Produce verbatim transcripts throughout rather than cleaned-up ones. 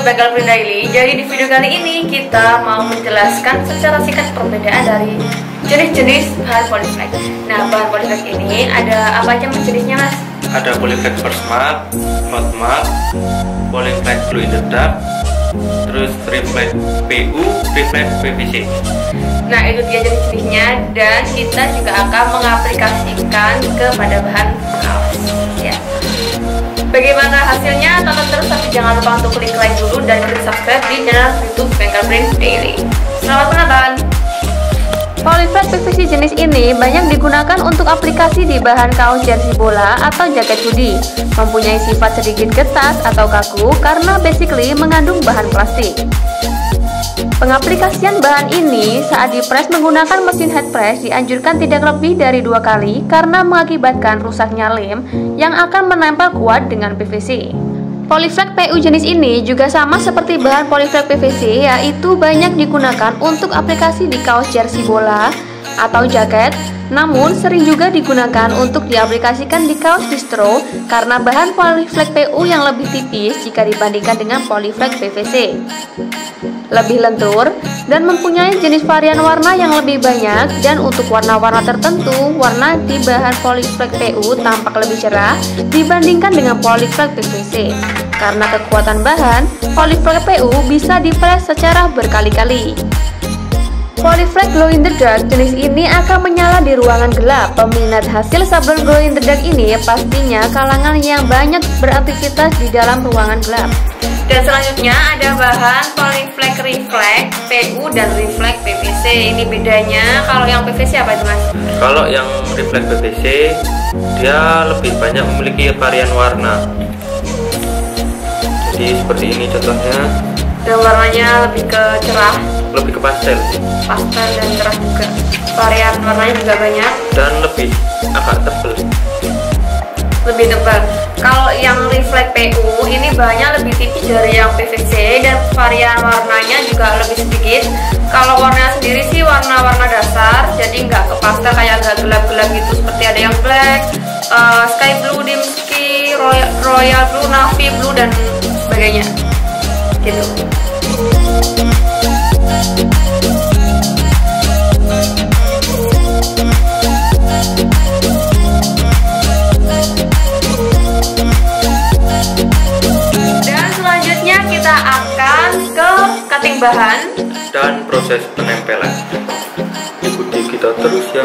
Bengkel Print Daily. Jadi di video kali ini kita mau menjelaskan secara singkat perbedaan dari jenis-jenis bahan polyflex. Nah, bahan polyflex ini ada apa aja mas jenisnya mas? Ada polyflex first mark, hot mark, polyflex glow in the dark, terus reflex P U, reflex P V C. Nah, itu dia jenis-jenisnya dan kita juga akan mengaplikasikan kepada bahan kaos. Ya. Bagaimana hasilnya? Tonton terus, tapi jangan lupa untuk klik like dulu dan klik subscribe di channel YouTube Bengkel Print Daily. Selamat menonton. Polyflex P V C jenis ini banyak digunakan untuk aplikasi di bahan kaos jersey bola atau jaket hoodie. Mempunyai sifat sedikit ketat atau kaku karena basically mengandung bahan plastik. Pengaplikasian bahan ini saat dipres menggunakan mesin head press dianjurkan tidak lebih dari dua kali karena mengakibatkan rusaknya lem yang akan menempel kuat dengan P V C. Polyflex P U jenis ini juga sama seperti bahan polyflex P V C, yaitu banyak digunakan untuk aplikasi di kaos jersey bola atau jaket, namun sering juga digunakan untuk diaplikasikan di kaos distro karena bahan polyflex P U yang lebih tipis jika dibandingkan dengan polyflex P V C. Lebih lentur dan mempunyai jenis varian warna yang lebih banyak, dan untuk warna-warna tertentu warna di bahan polyflex P U tampak lebih cerah dibandingkan dengan polyflex P V C. Karena kekuatan bahan, polyflex P U bisa dipres secara berkali-kali. Polyflex glow in the dark jenis ini akan menyala di ruangan gelap. Peminat hasil sablon glow in the dark ini pastinya kalangan yang banyak beraktivitas di dalam ruangan gelap. Dan selanjutnya ada bahan polyflex reflex P U dan reflex P V C. Ini bedanya, kalau yang P V C apa itu mas? Kalau yang reflex P V C dia lebih banyak memiliki varian warna. Jadi seperti ini contohnya. Dan warnanya lebih ke cerah, lebih ke pastel. Pastel dan cerah juga. Varian warnanya juga banyak. Dan lebih agak tebal. Lebih tebal. Kalau yang reflex P U ini bahannya lebih tipis dari yang P V C dan varian warnanya juga lebih sedikit. Kalau warnanya sendiri sih warna-warna dasar, jadi nggak ke pastel kayak agak gelap-gelap gitu, seperti ada yang black, uh, sky blue, dimsky, royal, royal blue, navy blue dan sebagainya. Gitu. Cutting bahan dan proses penempelan. Ikuti kita terus ya.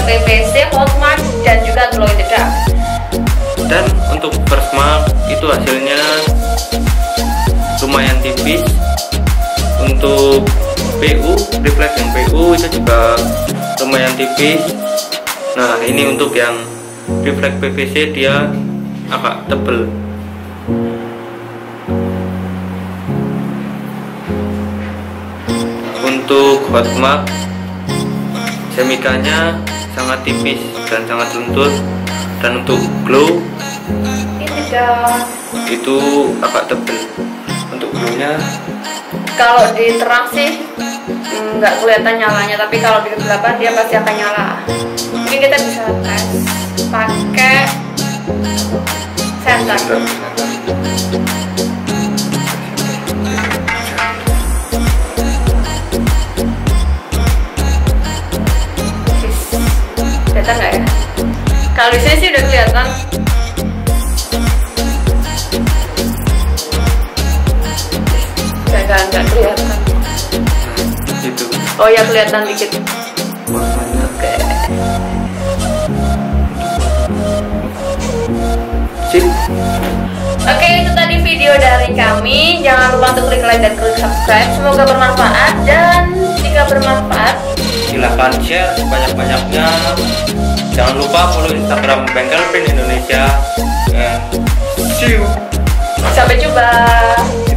P V C, hot mark, dan juga glow in the dark. Dan untuk first mark itu hasilnya lumayan tipis. Untuk P U, refleks yang P U itu juga lumayan tipis. Nah, ini untuk yang refleks P V C dia agak tebel. Untuk hot mark semikanya sangat tipis dan sangat lentur. Dan untuk glow Ini dah. itu agak tebel. Untuk glownya Kalau di terang sih nggak kelihatan nyalanya, tapi kalau di kegelapan dia pasti akan nyala. Mungkin kita bisa tes pakai senter. Kelihatan nggak ya? Kalau di sini sih udah kelihatan. Nggak nggak kelihatan. itu Oh ya, kelihatan dikit. warnanya. Oke. Sip. Oke, itu tadi video dari kami. Jangan lupa untuk klik like dan klik subscribe. Semoga bermanfaat, dan jika bermanfaat Silahkan share sebanyak-banyaknya. Jangan lupa follow Instagram Bengkel Print Indonesia. And see you. sampai jumpa.